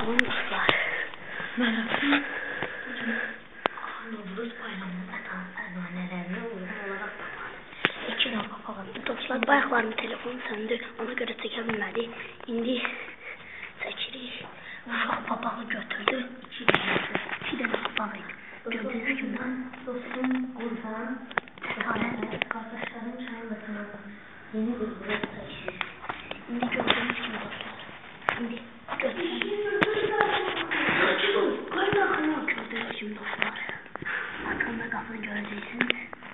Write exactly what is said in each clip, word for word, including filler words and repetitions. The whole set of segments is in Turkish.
Salam dostlar. Merhaba. Novruz bayramının ənənələrinə uyğun olaraq iki növ papağandı. Dostlar, bayaqlarım telefonu söndü. Ona görə çəkə bilmədik. İndi çəkirik. Uşaq papağı götürdü. İki dənə. İki dənə papaq idi. Gördüyünüz kimi dostum Qurban, Cəsarət, qardaşlarım çayınlasına yeni bir vlog çəkirik. İndi gördüyünüz kimi dostlar. İndi gördüyünüz kimi dostlar. Arkamda qapını görəcəksiniz.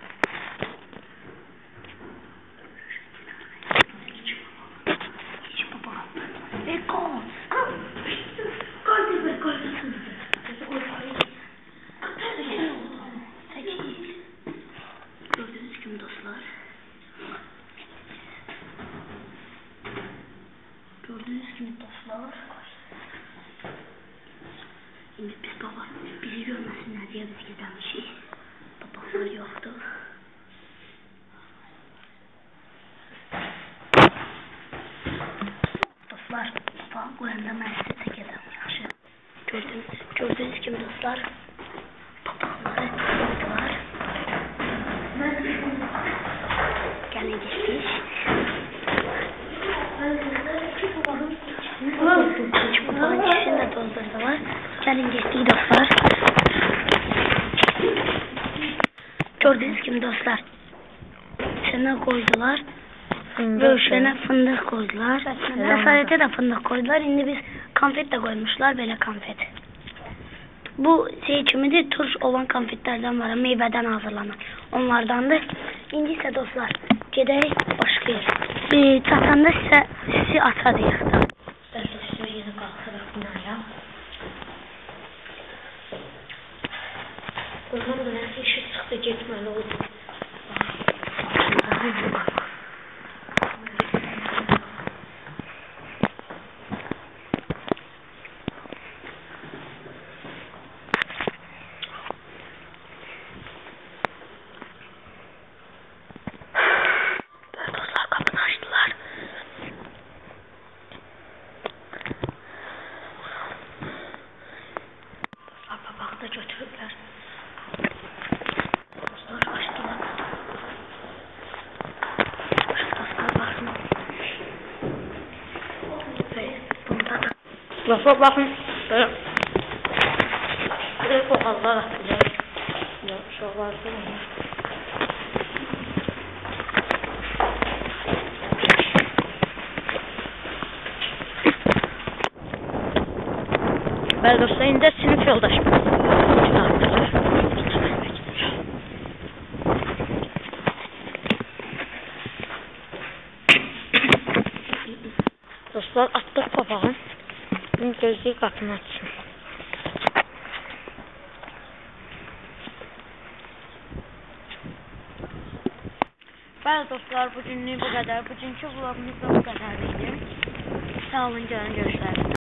İki papaq. Ve gol. Gol değil, gol değil. Gördüğünüz gibi dostlar. Gördüğünüz gibi dostlar. Şimdi biz baba bizi görmesinler diye biz gizlenmişiz. Babamlar yoktu. Dostlar, baba koyanda ben size tek edem yaxşı. Gördüğünüz, gördüğünüz gibi dostlar. Papaqları koydular. Gəlin geçdik. İki papağın ikisini de doldurdular. Gəlin geçdik dostlar. Gördüğünüz gibi dostlar. İçine koydular. Ve içine fındık koydular. Cəsarətə de fındık koydular. İndi biz konfet de koymuşlar. Böyle konfet. Bu şey kimidir? Turş olan konfetlerden var. Meyveden hazırlanan. Onlardandır. İndi ise dostlar. Gedək başlayır. Bir çatanda size sizi açarıq da. Ben size yeni kalkırıq binaya. Buradan da nəsə işıq çıxdı, getməli oldu. Dostlar kapını açtılar. Dostlar papağı da götürürler. Dostlar açtılar. Dostlar bakın. Ve bunda da. Dostlar bakın. Böyle. Böyle kokazlar atacağız. Ya uşaqlar sonra. Bəli dostlar, indi sinif yoldaşım. Dostlar, atdıq papağın. Şimdi gözlüyü qapını açsın. Bəli dostlar, bugünlük bu qədər. Bugünkü vlogumuz da bu qədərdir. Sağ olun, görüşürüz.